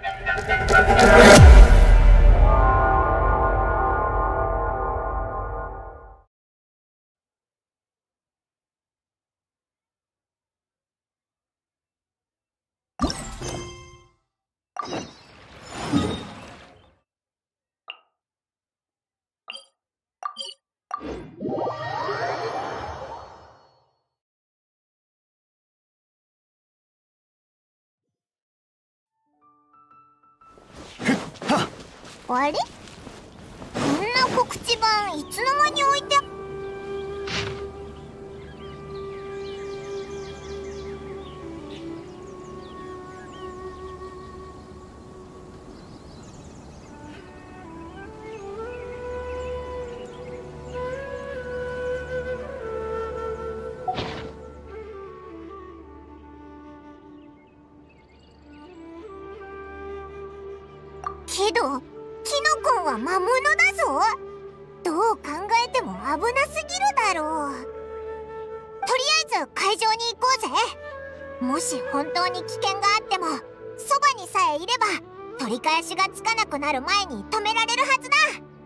あれ？こんな告知板いつの間に置いてけどキノコンは魔物だぞ。どう考えても危なすぎるだろう。とりあえず会場に行こうぜ。もし本当に危険があってもそばにさえいれば取り返しがつかなくなる前に止められるはずだ。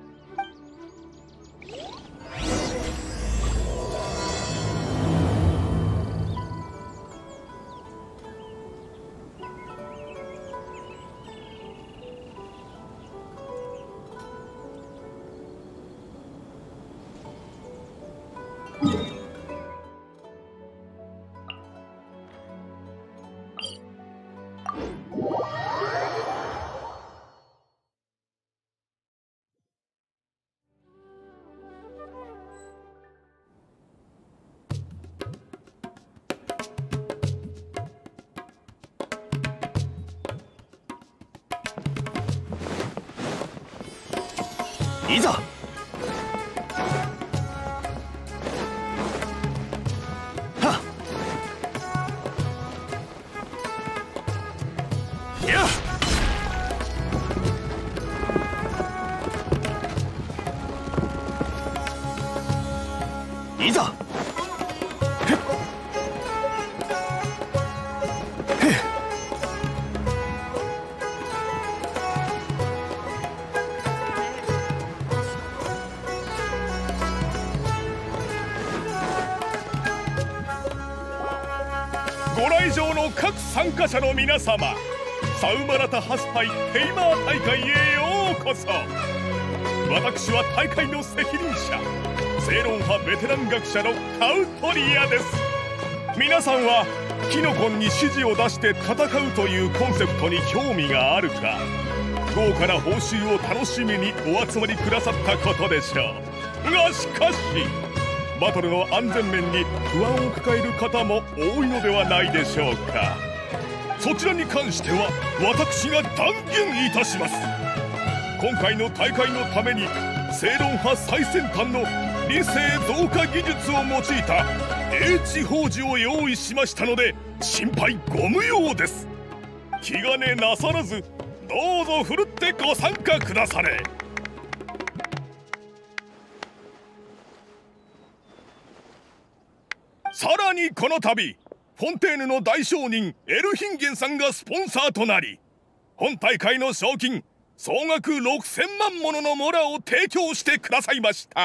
いざ。いざ。 ご来場の各参加者の皆様、サウマラタハスパイテイマー大会へようこそ。私は大会の責任者、正論派ベテラン学者のカウトリアです。皆さんはキノコンに指示を出して戦うというコンセプトに興味があるか、豪華な報酬を楽しみにお集まりくださったことでしょう。がしかしバトルの安全面に不安を抱える方も多いのではないでしょうか。そちらに関しては私が断言いたします。今回の大会のために正論派最先端の理性増加技術を用いた英知宝珠を用意しましたので心配ご無用です。気兼ねなさらずどうぞふるってご参加くだされ。さらにこの度フォンテーヌの大商人エルヒンゲンさんがスポンサーとなり、本大会の賞金総額6000万もののモラを提供してくださいました。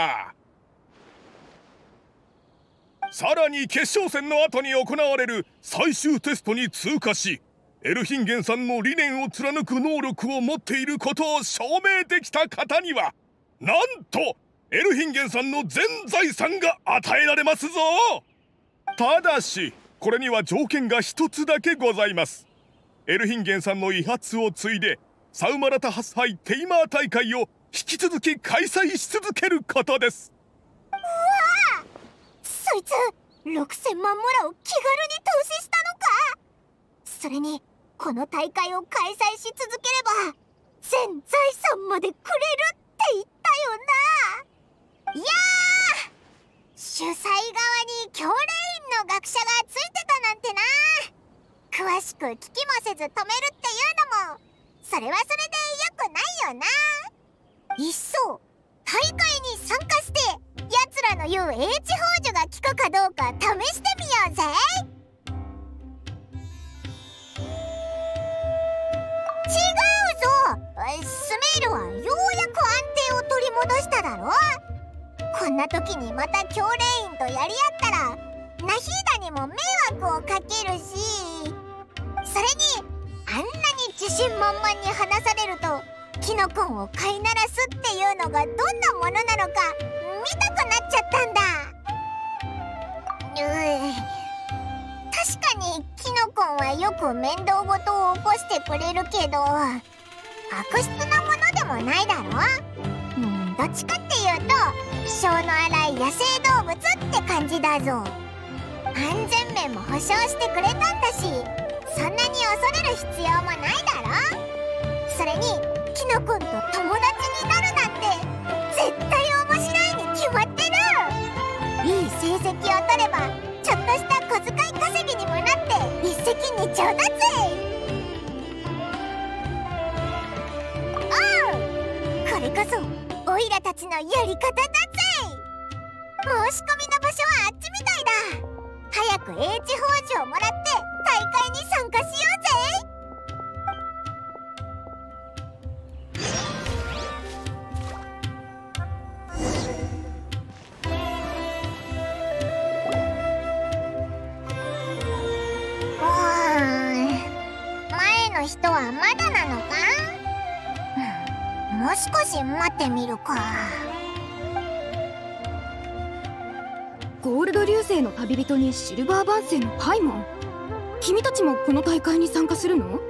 さらに決勝戦の後に行われる最終テストに通過し、エルヒンゲンさんの理念を貫く能力を持っていることを証明できた方には、なんとエルヒンゲンさんの全財産が与えられますぞ。ただしこれには条件が一つだけございます。エルヒンゲンさんの遺髪を継いでサウマラタハス杯テイマー大会を引き続き開催し続けることです。 うわあ、そいつ6000万モラを気軽に投資したのか。それにこの大会を開催し続ければ全財産までくれるって言ったよな。いやー、主催側に教練員の学者がついてたなんてな。詳しく聞きもせず止めるっていうのもそれはそれでよくないよな。いっそ大会に参加して奴らの言う英知宝珠が効くかどうか試してみようぜ。 スメールはようやく安定を取り戻しただろ。こんな時にまた教練員とやり合ったらナヒーダにも迷惑をかけるし、それにあんなに自信満々に話されるとキノコンを飼いならすっていうのがどんなものなのか見たくなっちゃったんだ。確かにキノコンはよく面倒ごとを起こしてくれるけど悪質なものでもないだろ。どっちかっていうと気性の荒い野生動物って感じだぞ。安全面も保証してくれたんだし、そんなに恐れる必要もないだろ。それにキノコンと友達になるなんて絶対面白いに決まってる。いい成績を取ればちょっとした小遣い稼ぎにもなって一石二鳥だぜ。これこそオイラたちのやり方だぜ。申し込みの場所はあっちみたいだ。早く H 宝珠をもらって大会に参加しようぜ。前の人はまだなのか？もう少し待ってみるか。 ゴールド流星の旅人にシルバー万世のパイモン。君たちもこの大会に参加するの？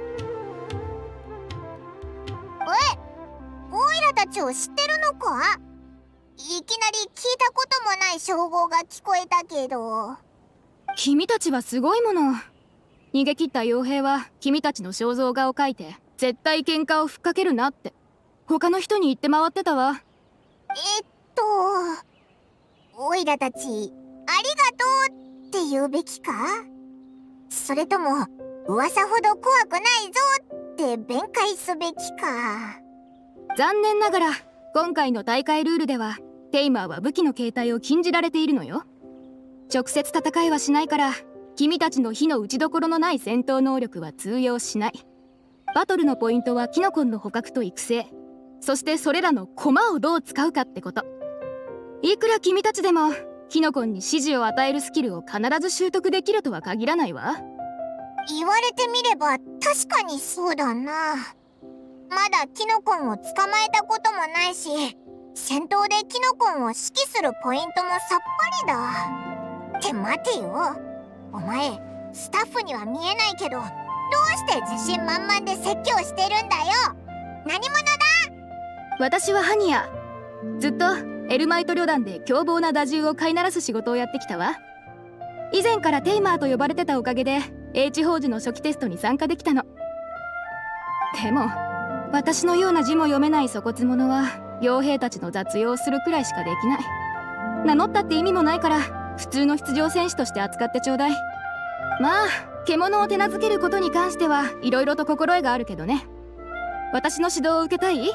オイラたちを知ってるのか？いきなり聞いたこともない称号が聞こえたけど。 君たちはすごいもの。逃げ切った傭兵は君たちの肖像画を描いて絶対喧嘩をふっかけるなって他の人に言って回ってたわ。 オイラたちありがとうって言うべきか？それとも噂ほど怖くないぞって弁解すべきか？ 残念ながら今回の大会ルールではテイマーは武器の携帯を禁じられているのよ。直接戦いはしないから君たちの火の打ちどころのない戦闘能力は通用しない。バトルのポイントはキノコンの捕獲と育成、そしてそれらの駒をどう使うかってこと。いくら君たちでもキノコンに指示を与えるスキルを必ず習得できるとは限らないわ。 言われてみれば確かにそうだな。まだキノコンを捕まえたこともないし、戦闘でキノコンを指揮するポイントもさっぱりだ。って待てよ、お前スタッフには見えないけどどうして自信満々で説教してるんだよ。何者だ？ 私はハニヤ。ずっとエルマイト旅団で凶暴な打獣を飼いならす仕事をやってきたわ。以前からテイマーと呼ばれてたおかげで H 宝珠の初期テストに参加できたの。でも私のような字も読めない粗骨者は傭兵たちの雑用をするくらいしかできない。名乗ったって意味もないから普通の出場選手として扱ってちょうだい。まあ獣を手なずけることに関してはいろいろと心得があるけどね。私の指導を受けたい？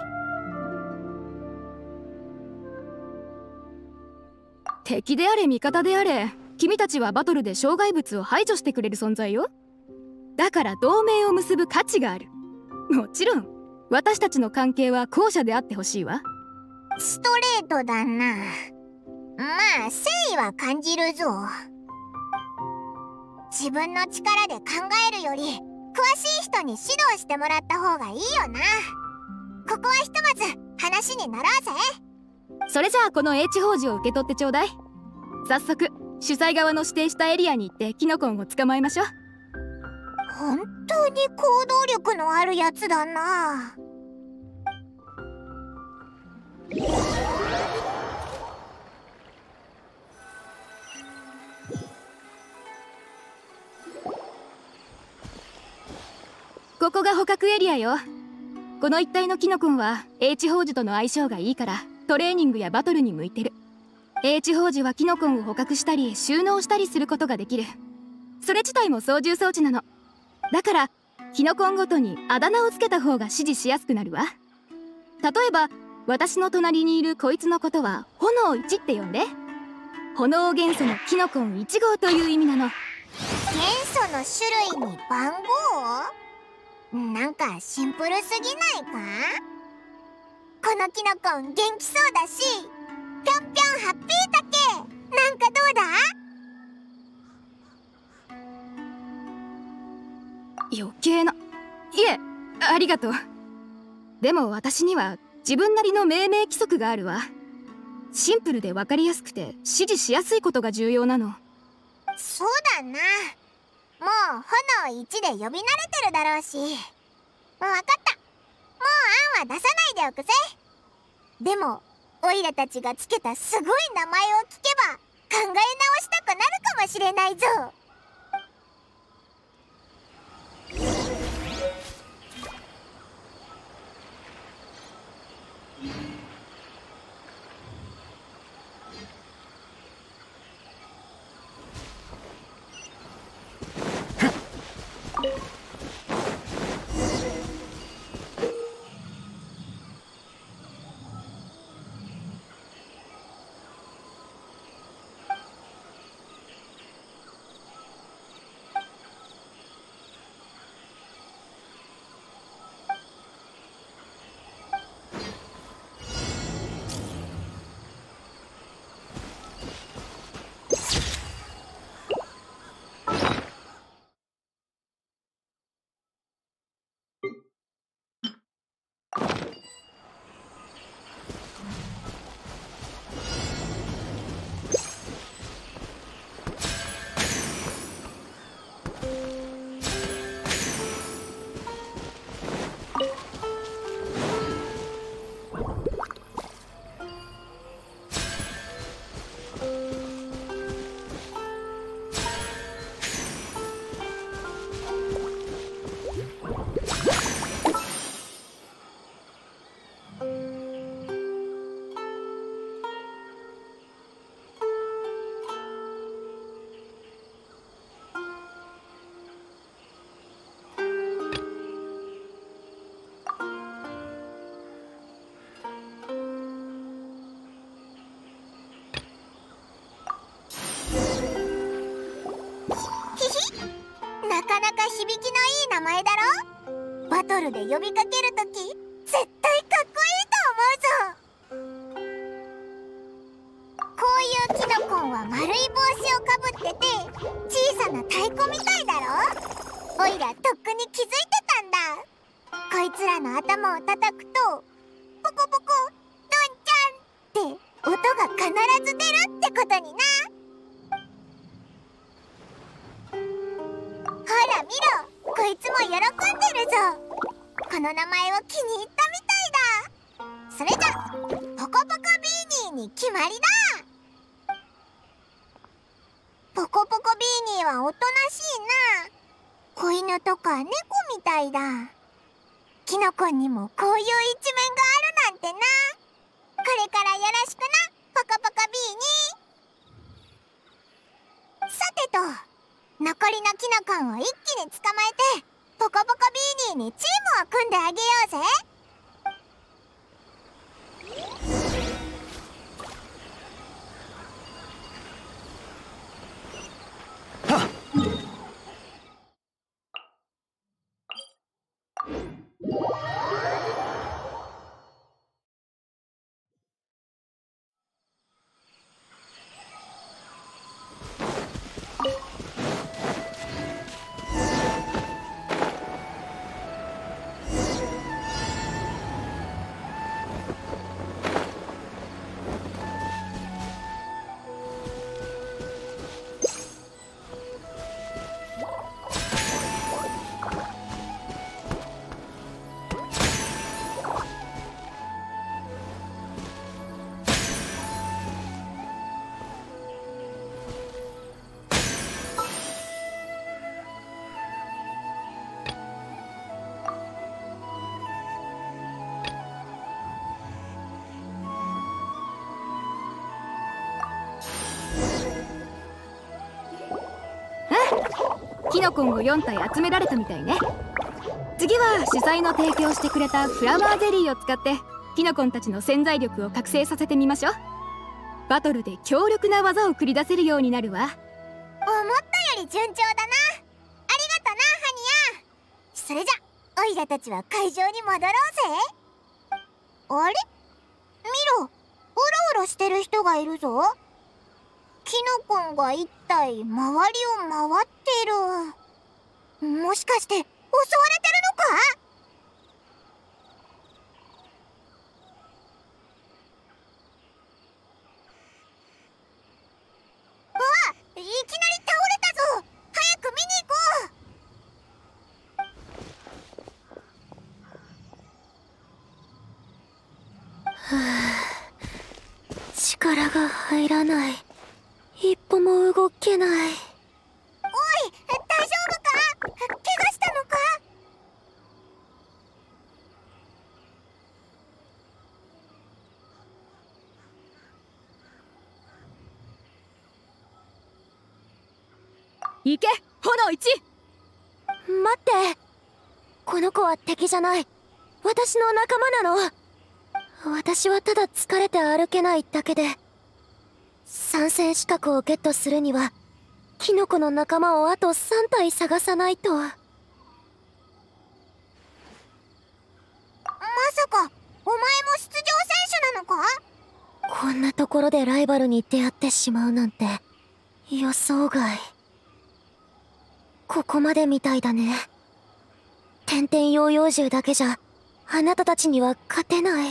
敵であれ味方であれ君たちはバトルで障害物を排除してくれる存在よ。だから同盟を結ぶ価値がある。もちろん私たちの関係は後者であってほしいわ。 ストレートだな。まあ誠意は感じるぞ。自分の力で考えるより詳しい人に指導してもらった方がいいよな。ここはひとまず話になろうぜ。 それじゃあこの H 宝珠を受け取ってちょうだい。早速主催側の指定したエリアに行ってキノコンを捕まえましょう。 本当に行動力のあるやつだな。 ここが捕獲エリアよ。この一帯のキノコンは H 宝珠との相性がいいからトレーニングやバトルに向いてる。H 宝珠はキノコンを捕獲したり収納したりすることができる。それ自体も操縦装置なの。だからキノコンごとにあだ名をつけた方が指示しやすくなるわ。例えば私の隣にいるこいつのことは炎1って呼んで。炎元素のキノコン1号という意味なの。 元素の種類に番号？ なんかシンプルすぎないか？このキノコン元気そうだし、ぴょんぴょんハッピータケなんかどうだ？ 余計な。いえ、ありがとう。でも私には自分なりの命名規則があるわ。シンプルで分かりやすくて指示しやすいことが重要なの。 そうだな。もう炎1で呼び慣れてるだろうし。わかった。もう案は出さないでおくぜ。でもオイラたちがつけたすごい名前を聞けば考え直したくなるかもしれないぞ。なかなか響きのいい名前だろ。バトルで呼びかけるとき絶対かっこいいと思うぞ。こういうキノコンは丸い帽子をかぶってて小さな太鼓みたいだろ。おいらとっくに気づいてたんだ。こいつらの頭を叩くとポコポコドンちゃんって音が必ず出るってことにな。ほら見ろ、こいつも喜んでるぞ。この名前を気に入ったみたいだ。それじゃポコポコビーニーに決まりだ。ポコポコビーニーはおとなしいな。子犬とか猫みたいだ。キノコにもこういう一面があるなんてな。これからよろしくな、ポコポコビーニー。さてと、残りのキノコンを一気に捕まえてポコポコビーニーにチームを組んであげようぜ。 キノコンを4体集められたみたいね。次は主催の提供してくれたフラワーゼリーを使ってキノコンたちの潜在力を覚醒させてみましょう。バトルで強力な技を繰り出せるようになるわ。 思ったより順調だな。ありがとな、ハニヤ。それじゃオイラたちは会場に戻ろうぜ。あれ、見ろ、うろうろしてる人がいるぞ。キノコンが一体周りを回っている。もしかして襲われてるのか？いきなり倒れたぞ。早く見に行こう。力が入らない。一歩も動けない。おい、 大丈夫か？怪我したのか？ 行け、炎1。 待って、この子は敵じゃない。私の仲間なの。私はただ疲れて歩けないだけで。参戦資格をゲットするにはキノコの仲間をあと3体探さないと。まさかお前も出場選手なのか？ こんなところでライバルに出会ってしまうなんて予想外。ここまでみたいだね。天々ヨーヨー獣だけじゃあなたたちには勝てない。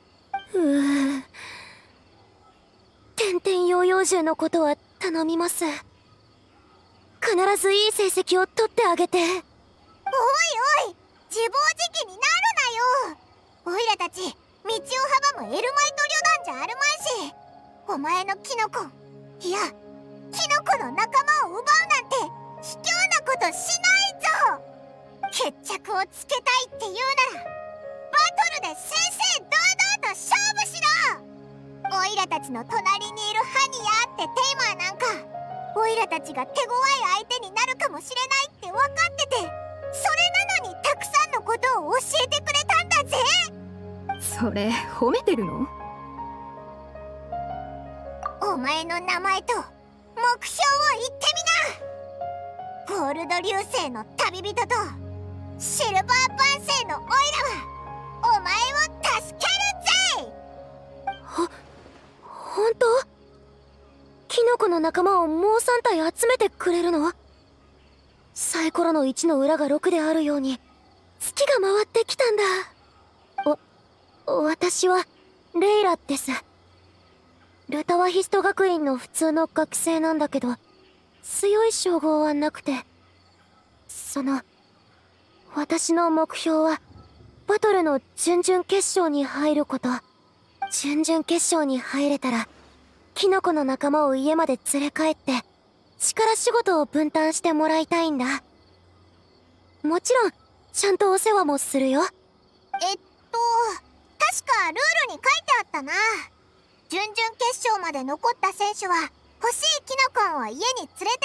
天々ヨーヨー獣のことは頼みます。必ずいい成績を取ってあげて。おいおい、 自暴自棄になるなよ。オイラたち道を阻むエルマイト旅団じゃあるまいし、お前のキノコ、いやキノコの仲間を奪うなんて卑怯なことしないぞ。決着をつけたいって言うならバトルで正々堂々と勝負しろ。オイラたちの隣にいるハニヤってテイマーなんか、オイラたちが手強い相手になるかもしれないって分かってて、それなのにたくさんのことを教えてくれたんだぜ。 それ褒めてるの？ お前の名前と目標を言ってみな。ゴールド流星の旅人とシルバー万世のオイラはお前を助けるぜ。 本当？キノコの仲間をもう3体集めてくれるの？サイコロの1の裏が6であるように月が回ってきたんだ。私はレイラです。ルタワヒスト学院の普通の学生なんだけど、強い称号はなくて、私の目標はバトルの準々決勝に入ること。準々決勝に入れたらキノコの仲間を家まで連れ帰って力仕事を分担してもらいたいんだ。もちろんちゃんとお世話もするよ。 確かルールに書いてあったな。準々決勝まで残った選手は欲しいキノコンを家に連れて帰れる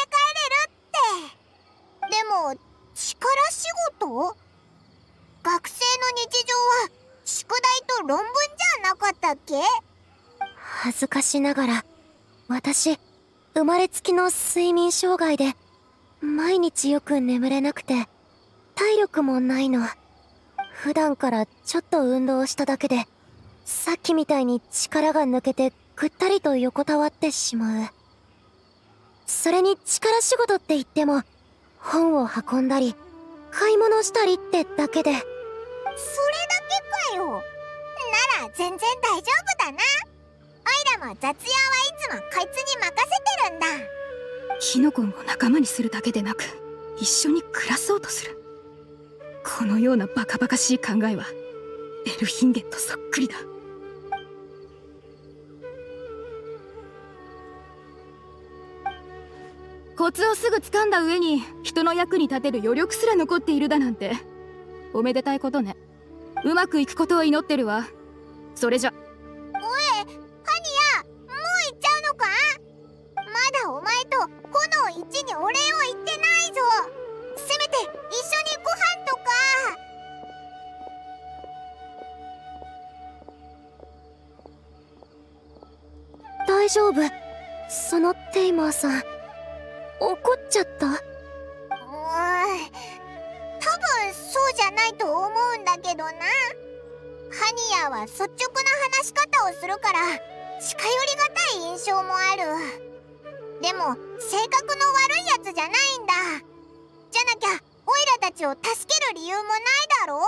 って。でも力仕事？学生の日常は宿題と論文じゃなかったっけ？ 恥ずかしながら私生まれつきの睡眠障害で毎日よく眠れなくて体力もないの。普段からちょっと運動しただけでさっきみたいに力が抜けてぐったりと横たわってしまう。それに力仕事って言っても本を運んだり買い物したりってだけで。 それだけかよ。なら全然大丈夫だな。オイラも雑用はいつもこいつに任せてるんだ。 キノコンを仲間にするだけでなく一緒に暮らそうとする。このようなバカバカしい考えはエルヒンゲンとそっくりだ。コツをすぐ掴んだ上に人の役に立てる余力すら残っているだなんておめでたいことね。うまくいくことを祈ってるわ。それじゃ。 おい、ハニヤ、もう行っちゃうのか？まだお前と炎1にお礼を言ってないぞ。せめて一緒にご飯とか。 大丈夫？そのテイマーさん怒っちゃった？ 多分そうじゃないないと思うんだけどな。ハニヤは率直な話し方をするから近寄りがたい印象もある。でも性格の悪いやつじゃないんだ。じゃなきゃオイラたちを助ける理由もないだろう。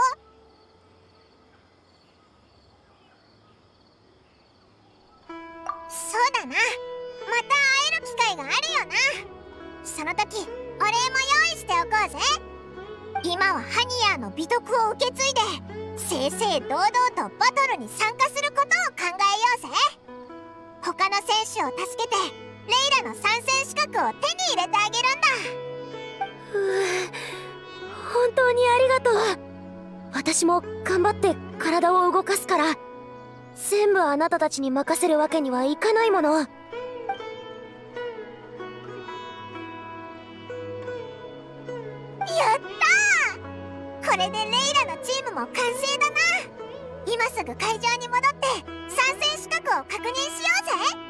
そうだな、また会える機会があるよな。その時お礼も用意しておこうぜ。今はハニヤーの美徳を受け継いで正々堂々とバトルに参加することを考えようぜ。他の選手を助けてレイラの参戦資格を手に入れてあげるんだ。 本当にありがとう。私も頑張って体を動かすから、全部あなたたちに任せるわけにはいかないもの。 やったー！これでレイラのチームも完成だな。今すぐ会場に戻って参戦資格を確認しようぜ。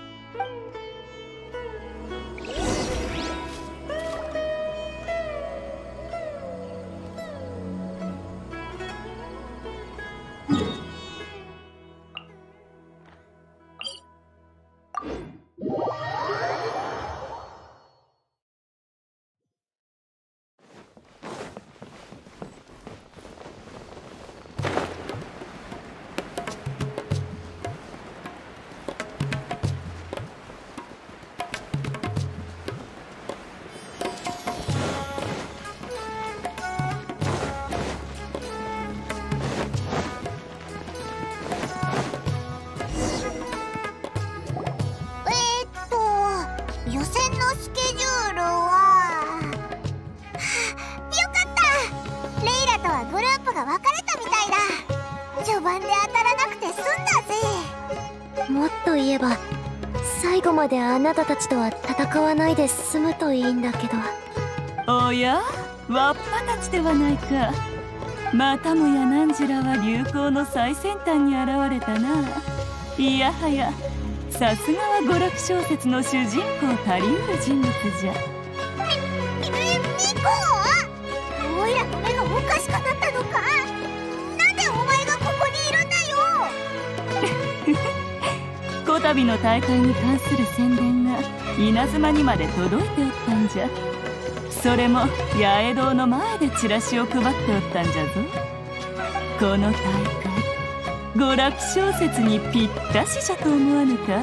予選のスケジュールは、よかった。レイラとはグループが分かれたみたいだ。序盤で当たらなくて済んだぜ。 もっと言えば最後まであなたたちとは戦わないで済むといいんだけど。 おや、わっぱたちではないか。またもや汝らは流行の最先端に現れたな。いやはやさすがは娯楽小説の主人公たりうる人物じゃ。 ミコ？オイラの目がおかしくなったのか？なんでお前がここにいるんだよ。 こたびの大会に関する宣伝が稲妻にまで届いておったんじゃ。それも八重堂の前でチラシを配っておったんじゃぞ。この大会娯楽小説にぴったしじゃと思わぬか。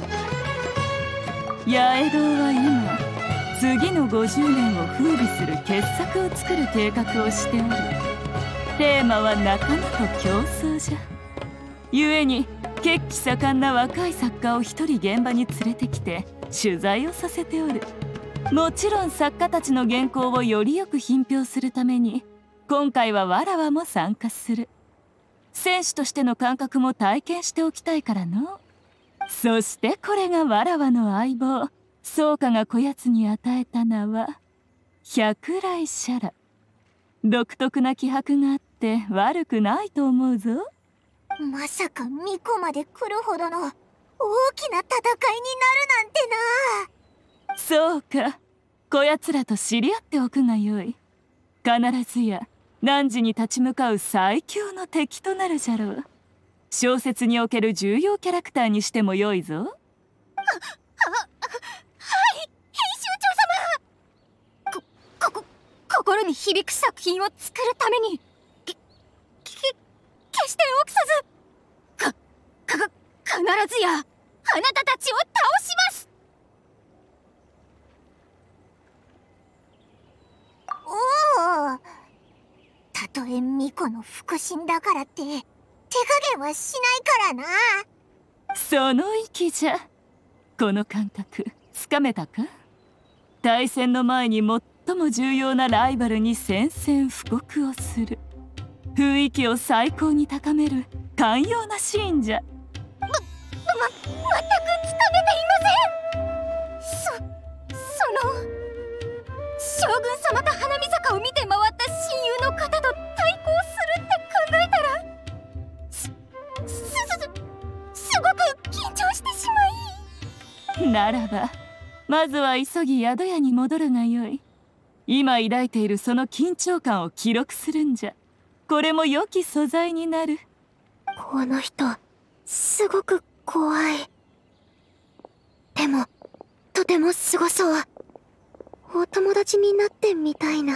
八重堂は今次の50年を風靡する傑作を作る計画をしておる。テーマは仲間と競争じゃ。故に血気盛んな若い作家を一人現場に連れてきて取材をさせておる。もちろん作家たちの原稿をよりよく品評するために今回はわらわも参加する。選手としての感覚も体験しておきたいからの。そしてこれがわらわの相棒宗家がこやつに与えた名は百来シャラ。独特な気迫があって悪くないと思うぞ。 まさかミコまで来るほどの大きな戦いになるなんてな。 そうか、こやつらと知り合っておくがよい。必ずや汝に立ち向かう最強の敵となるじゃろう。小説における重要キャラクターにしてもよいぞ。はい、 編集長様。心に響く作品を作るために決して臆さず必ずやあなたたちを倒します。 おお、たとえミコの腹心だからって手加減はしないからな。 その意気じゃ。この感覚つかめたか。対戦の前に最も重要なライバルに宣戦布告をする。雰囲気を最高に高める寛容なシーンじゃ。 全くつかめていません。その将軍様と花見坂を見て回った親友の方と対抗するって考えたらすごく緊張してしまい。 ならばまずは急ぎ宿屋に戻るがよい。 今抱いているその緊張感を記録するんじゃ。これも良き素材になる。 この人すごく怖い。でもとてもすごそう。お友達になってみたいな。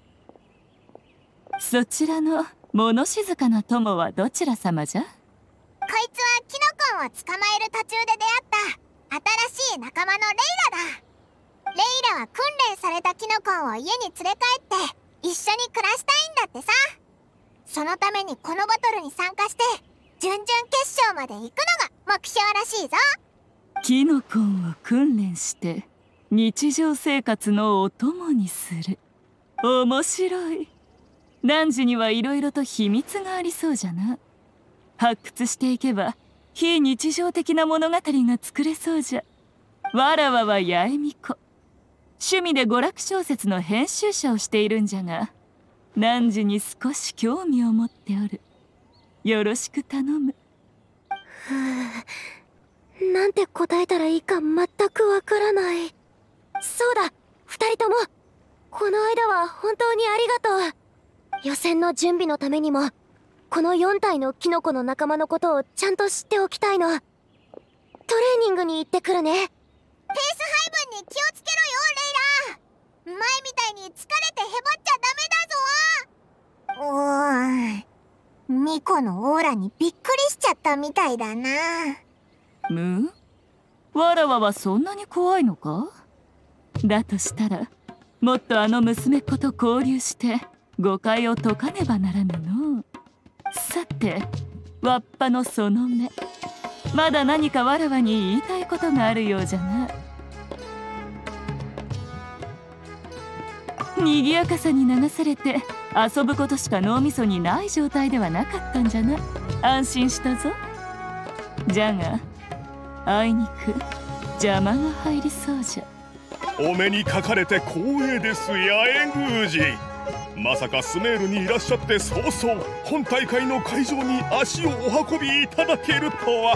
そちらの物静かな友はどちら様じゃ？ こいつはキノコンを捕まえる途中で出会った新しい仲間のレイラだ。レイラは訓練されたキノコンを家に連れ帰って一緒に暮らしたいんだってさ。そのためにこのバトルに参加して準々決勝まで行くのが目標らしいぞ。 キノコンを訓練して日常生活のお供にする。面白い。汝にはいろいろと秘密がありそうじゃな。発掘していけば非日常的な物語が作れそうじゃ。わらわは八重美子。趣味で娯楽小説の編集者をしているんじゃが、汝に少し興味を持っておる。よろしく頼む。 なんて答えたらいいか全くわからない。そうだ、二人ともこの間は本当にありがとう。予選の準備のためにもこの4体のキノコの仲間のことをちゃんと知っておきたいの。トレーニングに行ってくるね。 ペース配分に気をつけろよ、レイラ。前みたいに疲れてへばっちゃダメだぞ。ミコのオーラにびっくりしちゃったみたいだな。 わらわはそんなに怖いのか？だとしたらもっとあの娘っ子と交流して誤解を解かねばならぬの。さて、わっぱのその目、まだ何かわらわに言いたいことがあるようじゃな。賑やかさに流されて遊ぶことしか脳みそにない状態ではなかったんじゃな。安心したぞ。じゃがあいにく邪魔が入りそうじゃ。 お目にかかれて光栄です、八重宮司。まさかスメールにいらっしゃって早々本大会の会場に足をお運びいただけるとは。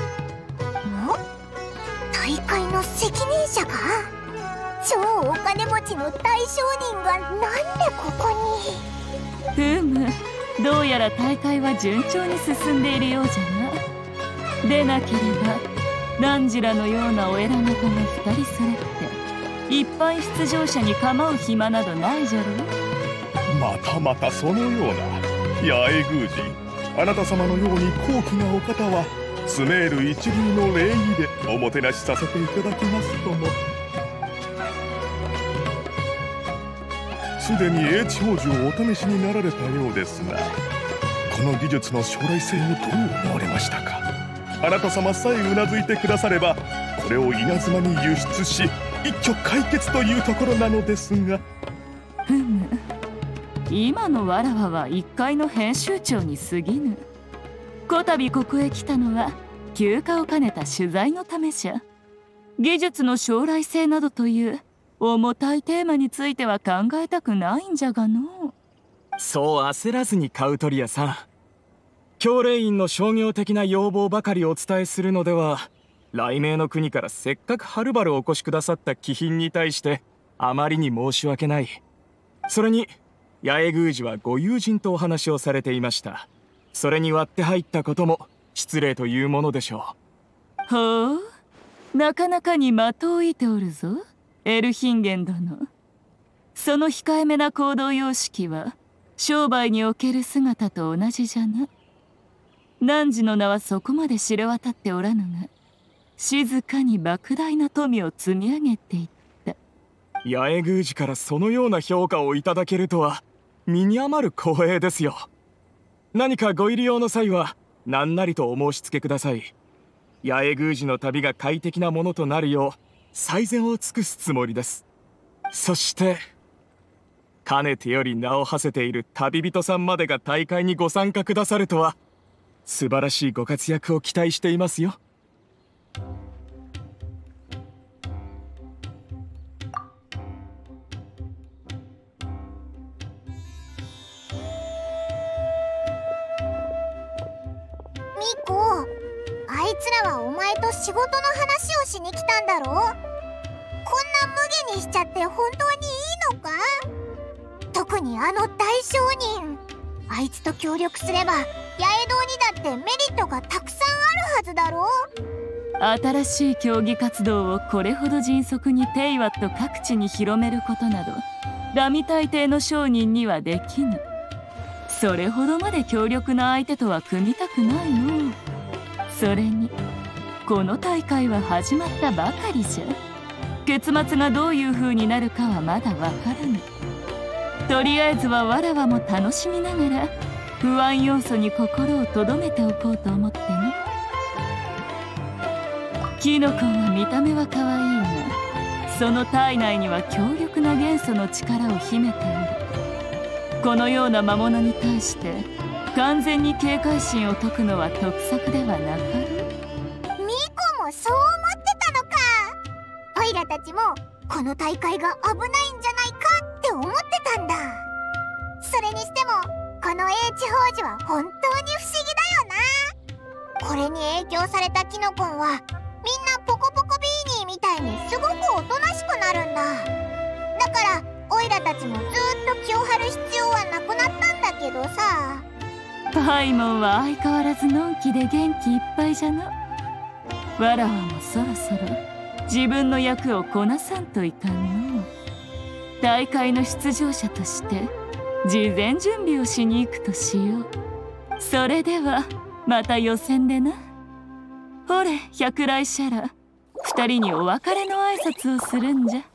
大会の責任者か？超お金持ちの大商人がなんでここに？ ふむ、どうやら大会は順調に進んでいるようじゃな。でなければ汝らのようなお偉方が2人揃って一般出場者に構う暇などないじゃろう。 またまたそのような。八重宮司、あなた様のように高貴なお方はスメール一流の礼儀でおもてなしさせていただきますとも。すでに英知宝珠をお試しになられたようですが、この技術の将来性をどう思われましたか？あなた様さえうなずいてくださればこれを稲妻に輸出し一挙解決というところなのですが。 ふむ、今のわらわは一階の編集長に過ぎぬ。こたびここへ来たのは休暇を兼ねた取材のためじゃ。技術の将来性などという重たいテーマについては考えたくないんじゃがの。 そう焦らずにカウトリアさん、教令員の商業的な要望ばかりお伝えするのでは、雷鳴の国からせっかくはるばるお越しくださった貴賓に対してあまりに申し訳ない。それに八重宮司はご友人とお話をされていました。それに割って入ったことも失礼というものでしょう。ほう、なかなかに的を射ておるぞエルヒンゲン殿。その控えめな行動様式は商売における姿と同じじゃな。汝の名はそこまで知れ渡っておらぬが、静かに莫大な富を積み上げていった。 八重宮司からそのような評価をいただけるとは身に余る光栄ですよ。何かご入り用の際は何なりとお申し付けください。八重宮司の旅が快適なものとなるよう最善を尽くすつもりです。そしてかねてより名を馳せている旅人さんまでが大会にご参加くださるとは素晴らしいご活躍を期待していますよ。 ミコ、あいつらはお前と仕事の話をしに来たんだろ？こんな無下にしちゃって本当にいいのか？ 特にあの大商人、あいつと協力すれば八重堂にだってメリットがたくさんあるはずだろう。 新しい競技活動をこれほど迅速にテイワット各地に広めることなどラミ大帝の商人にはできぬ。それほどまで強力な相手とは組みたくないの。それにこの大会は始まったばかりじゃ。結末がどういう風になるかはまだわからぬ。とりあえずはわらわも楽しみながら不安要素に心を留めておこうと思ってね。キノコは見た目は可愛いがその体内には強力な元素の力を秘めている。このような魔物に対して完全に警戒心を解くのは得策ではなかろう。 ミコもそう思ってたのか。オイラたちもこの大会が危ないんじゃないかって思ってたんだ。それにしてもこの英知宝珠は本当に不思議だよな。これに影響されたキノコンはみんなポコポコビーニーみたいにすごくおとなしくなるんだ。だからオイラたちもずっと気を張る必要はなくなったんだけどさ。 パイモンは相変わらずのんきで元気いっぱいじゃな。わらわもそろそろ自分の役をこなさんといかんの。大会の出場者として事前準備をしに行くとしよう。それではまた予選でな。ほれ百来シャラ、二人にお別れの挨拶をするんじゃ。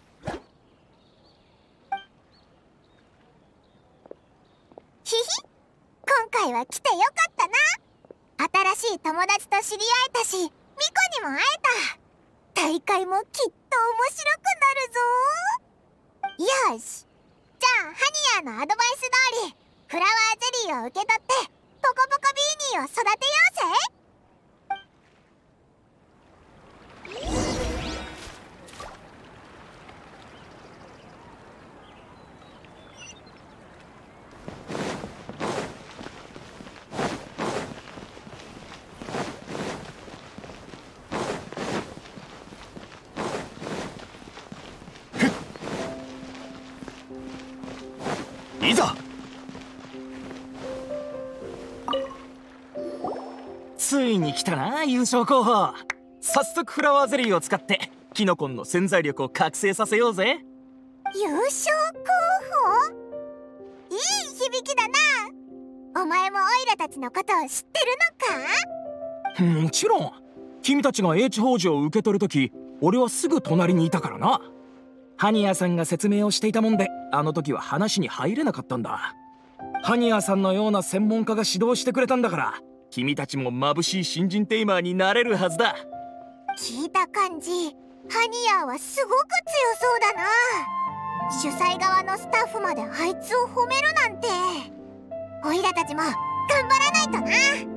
ひひ、今回は来てよかったな。新しい友達と知り合えたしミコにも会えた。大会もきっと面白くなるぞ。よし、じゃあハニヤのアドバイス通りフラワーゼリーを受け取ってポコポコビーニーを育てようぜ。 いざ。ついに来たな、優勝候補。早速フラワーゼリーを使ってキノコンの潜在力を覚醒させようぜ。 優勝候補、いい響きだな。お前もオイラたちのことを知ってるのか？ もちろん。君たちが英知宝珠を受け取るとき俺はすぐ隣にいたからな。ハニヤさんが説明をしていたもんであの時は話に入れなかったんだ。ハニヤさんのような専門家が指導してくれたんだから君たちも眩しい新人テイマーになれるはずだ。 聞いた感じハニヤはすごく強そうだな。主催側のスタッフまであいつを褒めるなんて。オイラたちも頑張らないとな。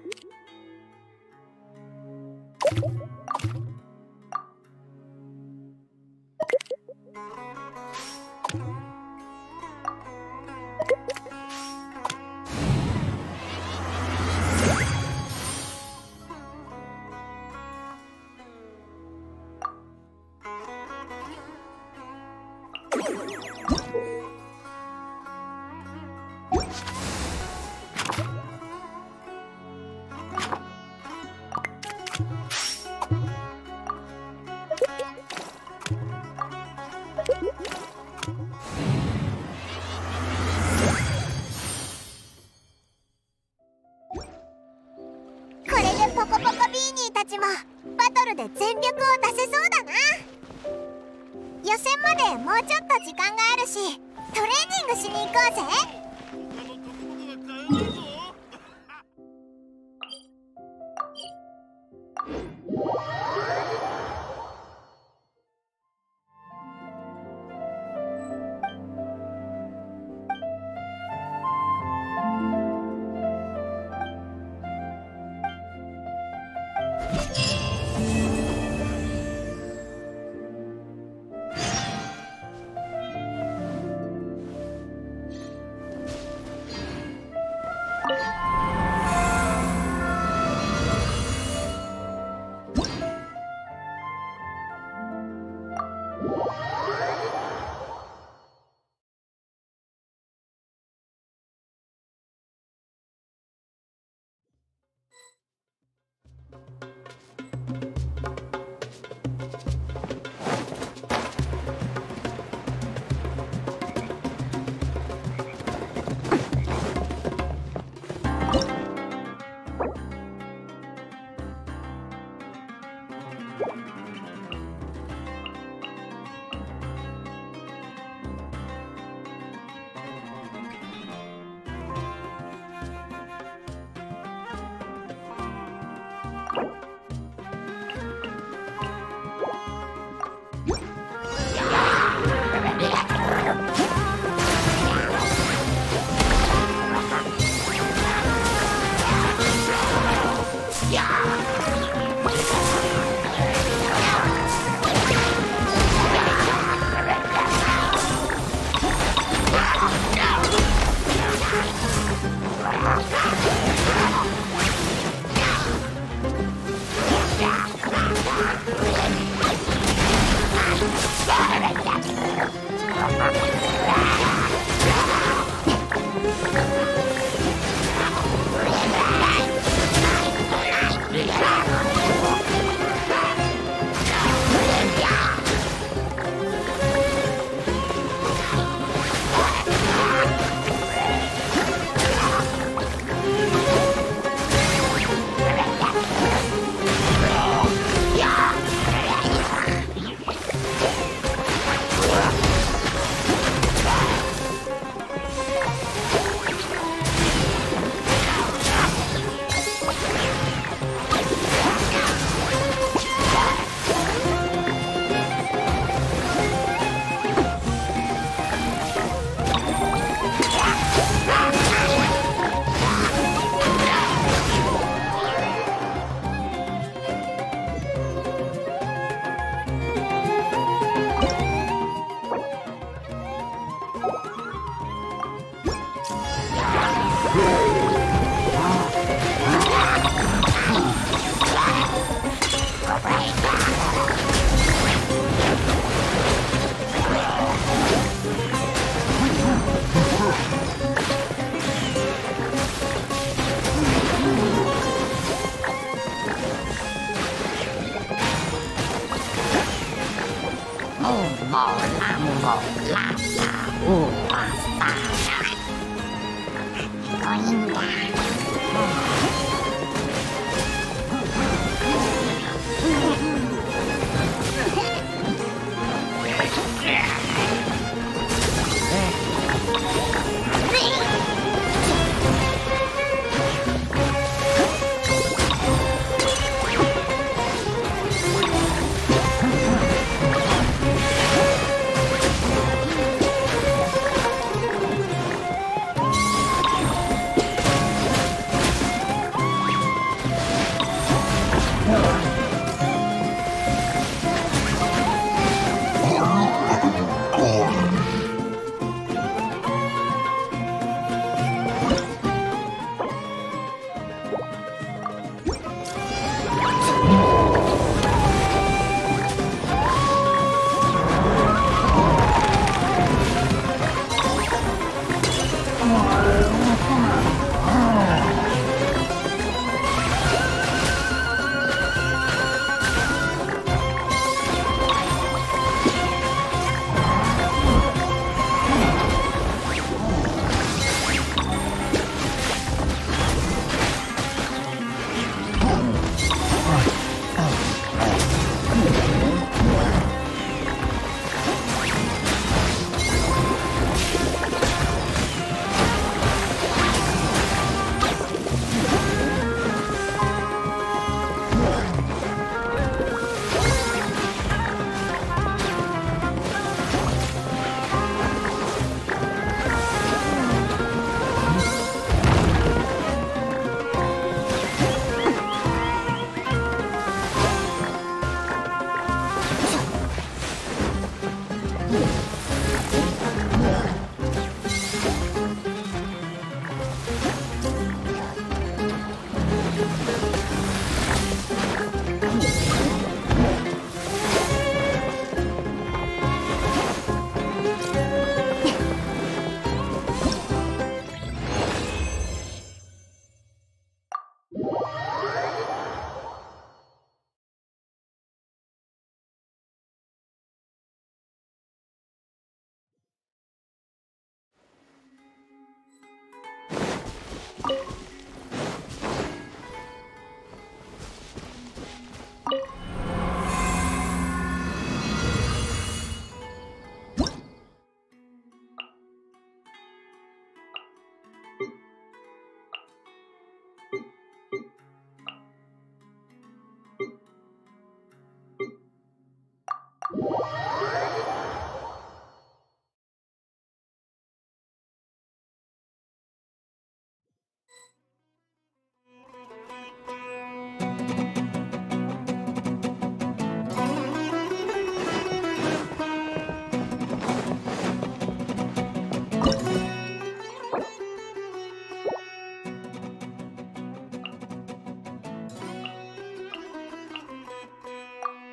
これでポコポコビーニーたちもバトルで全力を出せそうだな。予選までもうちょっと時間があるし、トレーニングしに行こうぜ。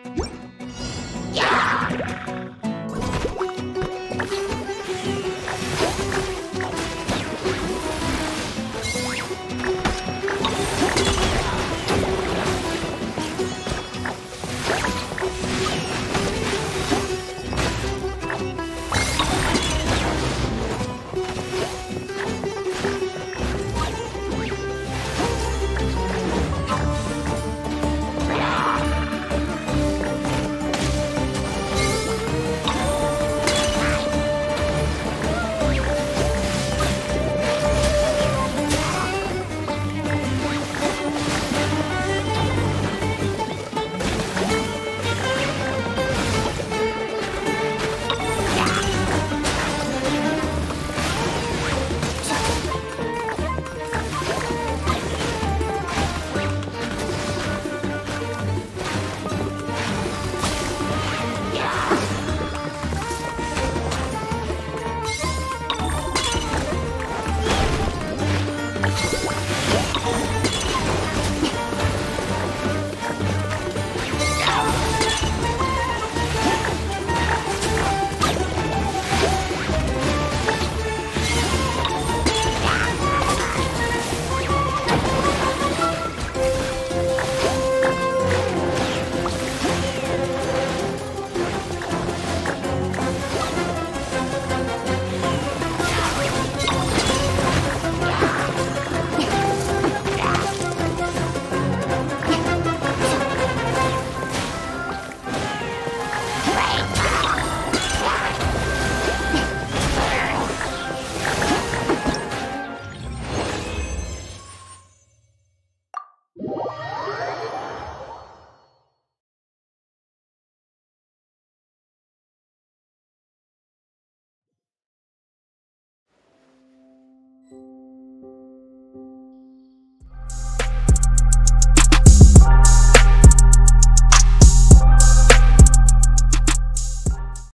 う